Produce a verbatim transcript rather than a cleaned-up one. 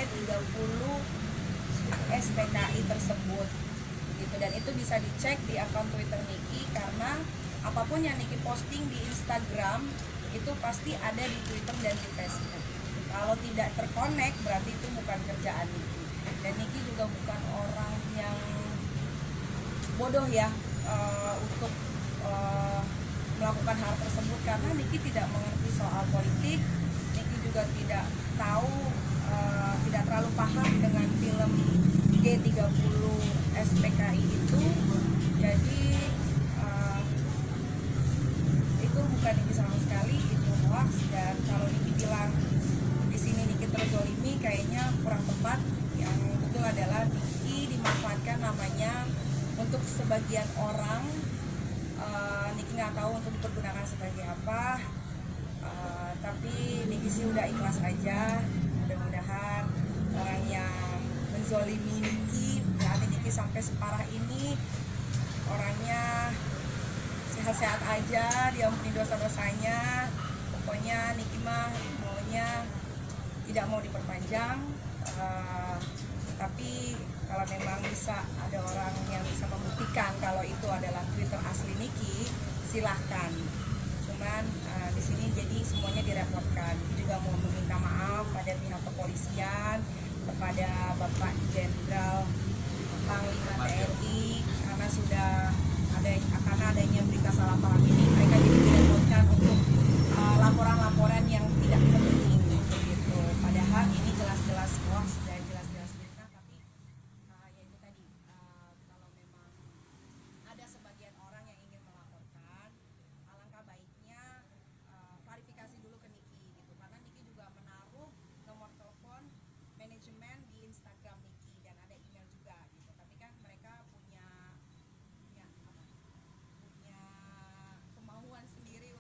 tiga puluh S P K I tersebut gitu. Dan itu bisa dicek di akun Twitter Niki, karena apapun yang Niki posting di Instagram itu pasti ada di Twitter dan di Facebook. Kalau tidak terkonek berarti itu bukan kerjaan Niki. Dan Niki juga bukan orang yang bodoh ya uh, untuk uh, melakukan hal tersebut, karena Niki tidak mengerti soal politik. Niki juga tidak tahu, uh, tidak terlalu paham dengan film G tiga puluh S P K I itu. Jadi uh, itu bukan Niki sama sekali, itu hoax. Dan kalau Niki bilang di sini Niki terzolimi, kayaknya kurang tepat. Yang betul adalah Niki dimanfaatkan namanya untuk sebagian orang. uh, Niki nggak tahu untuk dipergunakan sebagai apa, uh, tapi Niki sih udah ikhlas aja. Mudah-mudahan orang yang menzolimi Niki, berarti Niki sampai separah ini, orangnya sehat-sehat aja, diampuni dosa-dosanya. Pokoknya Niki mah maunya tidak mau diperpanjang, uh, tapi kalau memang bisa ada orang yang bisa membuktikan kalau itu adalah Twitter asli Niki, silahkan. Cuman uh, di sini jadi semuanya direpotkan. Juga mau meminta maaf pada pihak kepolisian, kepada Bapak Jenderal